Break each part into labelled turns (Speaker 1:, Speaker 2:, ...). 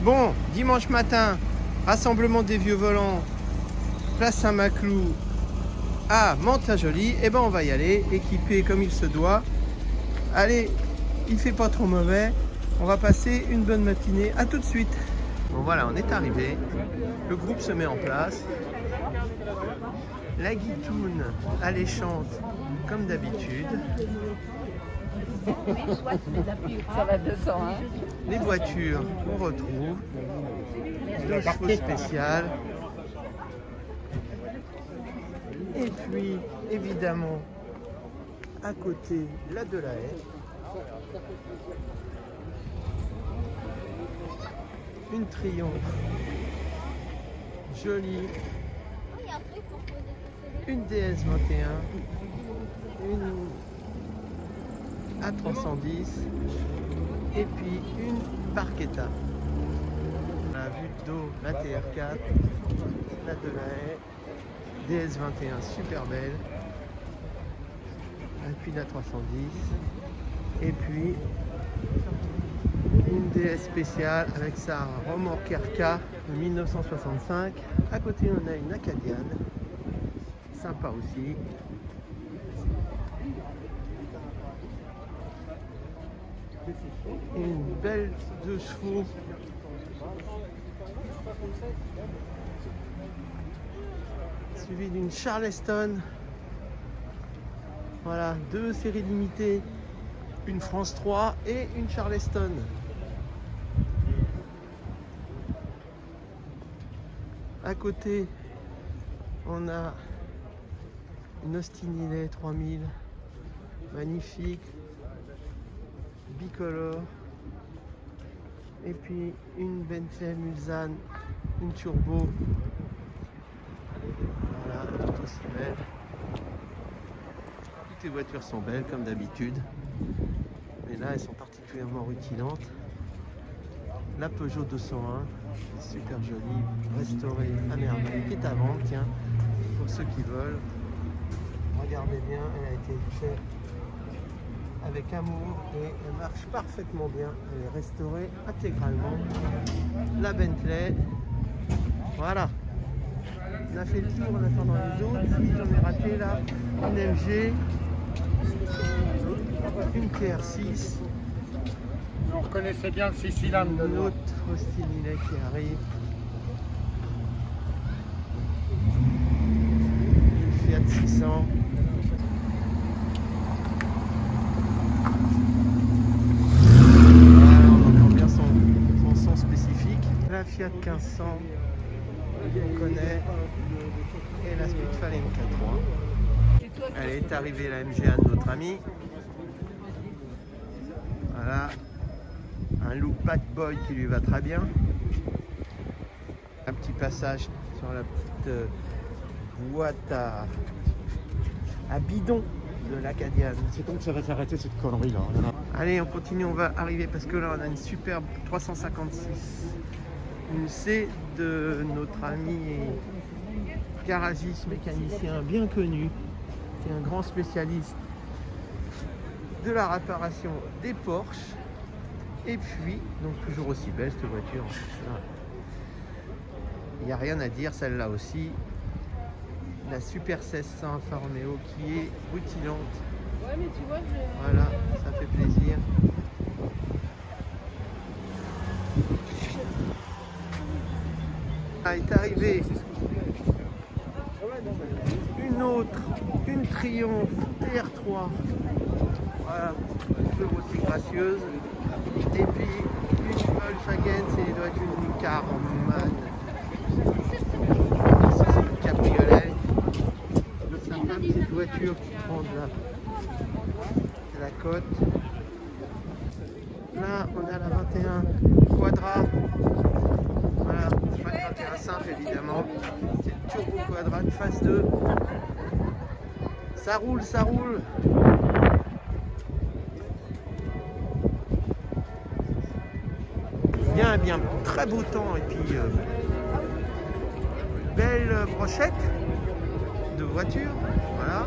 Speaker 1: Bon, dimanche matin, rassemblement des vieux volants, place Saint-Maclou à Mantes-la-Jolie. Et ben on va y aller, équipé comme il se doit. Allez, il fait pas trop mauvais. On va passer une bonne matinée. À tout de suite. Bon voilà, on est arrivé. Le groupe se met en place. La guitoune alléchante comme d'habitude.
Speaker 2: Ça va 200, hein.
Speaker 1: Les voitures qu'on retrouve. 2 chevaux spéciales. Et puis, évidemment, à côté, la de la haie. Une Triomphe. Jolie. Une DS21. Une A310. Et puis une Barchetta. La vue d'eau, la TR4. La de la haie. DS21 super belle, et puis la 310, et puis une DS spéciale avec sa remorque RK de 1965. À côté on a une Acadiane, sympa aussi. Et une belle 2 chevaux. Suivi d'une Charleston. Voilà, 2 séries limitées, une France 3 et une Charleston. À côté, on a une Austin Hillet 3000, magnifique, bicolore. Et puis une Bentley Mulsanne, une turbo. Voilà, tout aussi belle. Toutes les voitures sont belles comme d'habitude, mais là elles sont particulièrement rutilantes. La Peugeot 201, super jolie, restaurée à merveille, qui est à vendre, tiens, pour ceux qui veulent. Regardez bien, elle a été faite avec amour et elle marche parfaitement bien. Elle est restaurée intégralement. La Bentley, voilà. On a fait le tour en attendant les autres. Si j'en ai raté là, une MG, une TR6.
Speaker 3: Vous reconnaissez bien le 6 cylindres.
Speaker 1: Une autre Austin Hillet qui arrive. Une Fiat 600. Voilà, on entend bien son son spécifique. La Fiat 1500. On connaît, et la Spitfire MK3. Elle est arrivée la MG1 de notre ami. Voilà, un look bad boy qui lui va très bien. Un petit passage sur la petite boîte à bidon de l'Acadiane.
Speaker 3: C'est comme ça va s'arrêter cette connerie là.
Speaker 1: Allez, on continue, on va arriver parce que là on a une superbe 356. Une C de notre ami garagiste mécanicien bien connu, qui est un grand spécialiste de la réparation des Porsche. Et puis, donc toujours aussi belle cette voiture. Il n'y a rien à dire, celle-là aussi. La Super 1600 Alfa Romeo qui est rutilante.
Speaker 2: Ouais, mais tu vois,
Speaker 1: Voilà, ça fait plaisir. Est arrivée une autre, une Triomphe TR3, voilà, toujours aussi gracieuse, et puis une Volkswagen, c'est doit être une Carman, c'est une cabriolet, sympa petite voiture qui prend de la côte. Là on a la 21 Quadra. Voilà, c'est pas une 21 simple évidemment, c'est une turbo Quadra de phase 2. Ça roule, ça roule. Bien, bien, très beau temps et puis belle brochette de voiture. Voilà.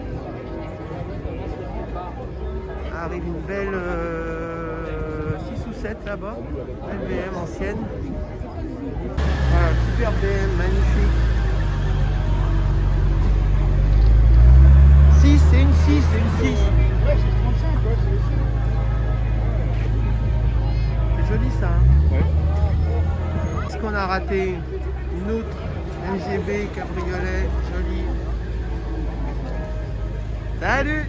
Speaker 1: Arrive une belle 6 ou 7 là-bas. BM ancienne. Voilà, super BM, magnifique. 6, c'est une 6, c'est une 6.
Speaker 3: Ouais, c'est 35, ouais,
Speaker 1: C'est joli ça. Hein.
Speaker 3: Ouais.
Speaker 1: Est-ce qu'on a raté une autre MGB cabriolet, jolie. Salut.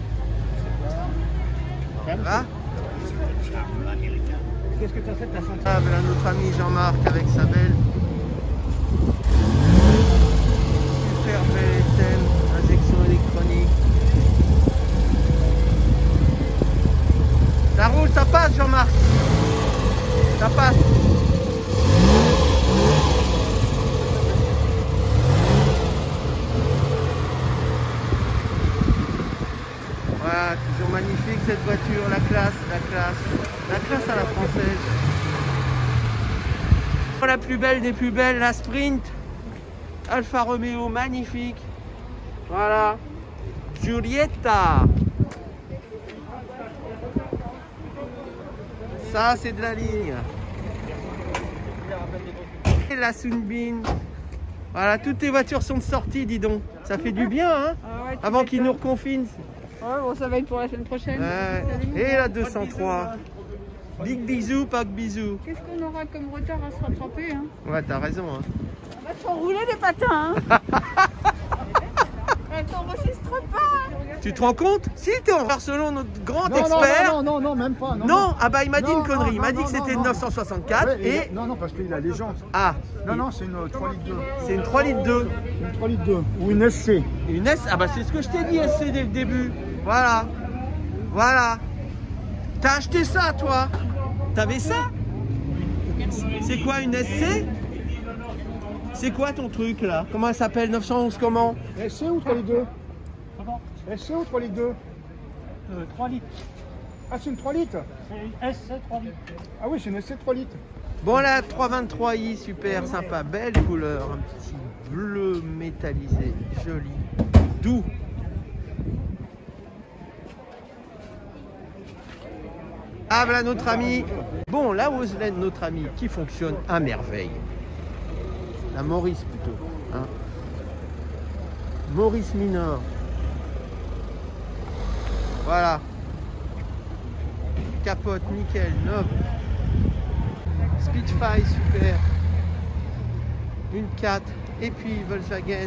Speaker 1: Ça va?
Speaker 3: Qu'est-ce que tu as fait de ta santé?
Speaker 1: Ah, voilà notre ami Jean-Marc avec sa belle. Super belle thème, injection électronique. Ça roule, ça passe Jean-Marc. Ça passe. Voilà, toujours magnifique cette voiture, la classe, la classe. La classe à la française. La plus belle des plus belles, la Sprint. Alfa Romeo, magnifique. Voilà. Giulietta. Ça, c'est de la ligne. Et la Sunbeam. Voilà, toutes tes voitures sont de sortie, dis donc. Ça fait du bien, hein,
Speaker 2: Ah ouais,
Speaker 1: avant qu'ils nous reconfinent.
Speaker 2: Ouais, bon, ça va être pour la semaine prochaine.
Speaker 1: Ouais. Et la 203. Big bisous, pas que bisous.
Speaker 2: Qu'est-ce qu'on aura comme retard à se rattraper, hein?
Speaker 1: Ouais, t'as raison. Hein.
Speaker 2: On va s'enrouler les patins, hein? Elle t'enregistre pas!
Speaker 1: Tu te rends compte? Si t'es en selon notre grand expert.
Speaker 3: Non, même pas.
Speaker 1: Non, ah bah il m'a dit
Speaker 3: Non,
Speaker 1: une connerie.
Speaker 3: non,
Speaker 1: Il m'a
Speaker 3: non,
Speaker 1: dit que
Speaker 3: non,
Speaker 1: c'était
Speaker 3: non.
Speaker 1: une 964
Speaker 3: Ouais,
Speaker 1: et.
Speaker 3: Non, parce qu'il a légende.
Speaker 1: Ah,
Speaker 3: Non, c'est une 3 litres 2.
Speaker 1: c'est une 3 litres 2.
Speaker 3: Une 3 litres 2. Ou une SC.
Speaker 1: Une S, ah bah c'est ce que je t'ai dit SC dès le début. Voilà. Voilà. T'as acheté ça toi? T'avais ça? C'est quoi une SC? C'est quoi ton truc là? Comment elle s'appelle? 911 comment?
Speaker 3: SC ou 3 litres 2? Comment? SC ou 3 litres 2?
Speaker 4: 3 litres.
Speaker 3: Ah, c'est une 3 litres?
Speaker 4: C'est une SC 3 litres.
Speaker 3: Ah oui, c'est une SC 3 litres.
Speaker 1: Bon la 323i, super sympa, belle couleur, un petit bleu métallisé, joli, doux. Ah voilà notre ami, bon la Wosled, notre ami, qui fonctionne à merveille. La Maurice plutôt, hein. Maurice Minor. Voilà. Capote, nickel, neuve. Spitfire, super. Une 4. Et puis Volkswagen.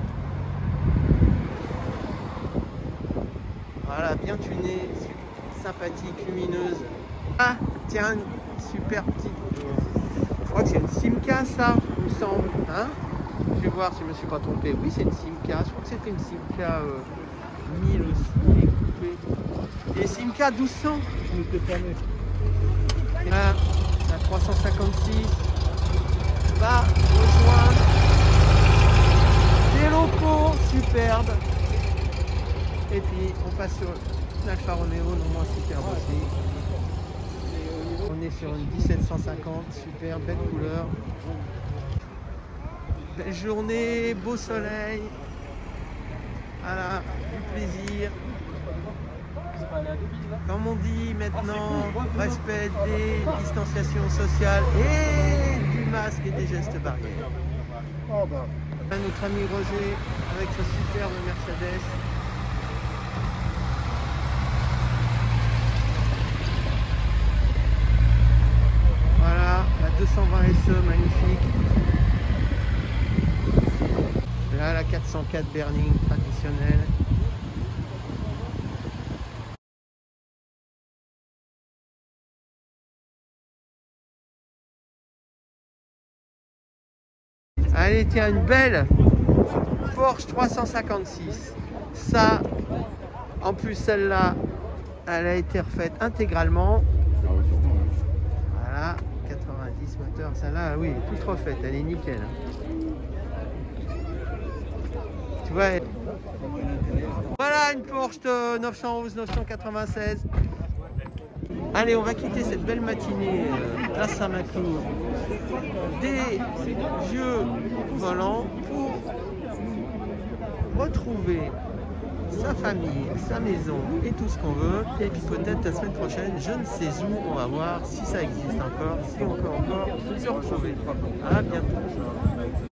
Speaker 1: Voilà, bien tunée, sympathique, lumineuse. Ah, tiens, une super petite. Je crois que c'est une Simca, ça, il me semble. Hein? Je vais voir si je me suis pas trompé. Oui, c'est une Simca. Je crois que c'était une Simca 1000 aussi, découpée. Et Simca 1200. Là, la 356 va rejoindre des locaux superbes. Et puis on passe sur l'Alfa Romeo, non moins superbe aussi. On est sur une 1750, super, belle couleur. Belle journée, beau soleil. Voilà, du plaisir. Comme on dit maintenant, respect des distanciations sociales et du masque et des gestes barrières.
Speaker 3: Oh bah.
Speaker 1: Notre ami Roger avec sa superbe Mercedes. Voilà, la 220 SE magnifique. Là, la 404 Berning traditionnelle. Allez, tiens, une belle Porsche 356. Ça, en plus, celle-là, elle a été refaite intégralement. Voilà, 90 moteurs. Celle-là, oui, toute refaite, elle est nickel. Tu vois, voilà une Porsche 911 996. Allez, on va quitter cette belle matinée place Saint-Maclour des vieux volants pour retrouver sa famille, sa maison et tout ce qu'on veut. Et puis peut-être la semaine prochaine, je ne sais où, on va voir si ça existe encore, si on peut encore se retrouver. À bientôt.